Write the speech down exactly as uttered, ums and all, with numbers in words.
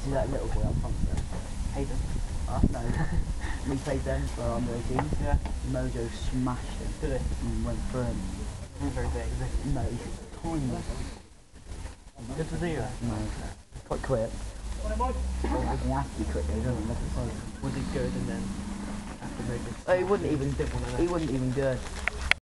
See that little boy up front there? Hayden. Uh, no. We played them for our under eighteen. Yeah. Mojo smashed him. Did it? And went through him. He's very big, is he? No, he's tiny. Good to see you. No. Quite quick. Well, he has to be quick though, doesn't he? Was he good and then after maybe? Oh, he wouldn't even, did one of them. he wouldn't even good.